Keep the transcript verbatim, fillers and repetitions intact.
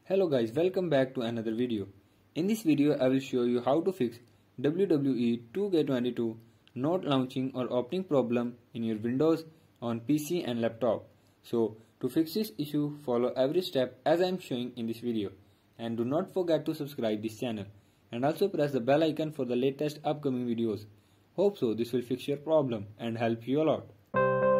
Hello guys, welcome back to another video. In this video I will show you how to fix W W E two K twenty-two not launching or opening problem in your Windows on P C and laptop. So to fix this issue, follow every step as I am showing in this video, and do not forget to subscribe this channel and also press the bell icon for the latest upcoming videos. Hope so this will fix your problem and help you a lot.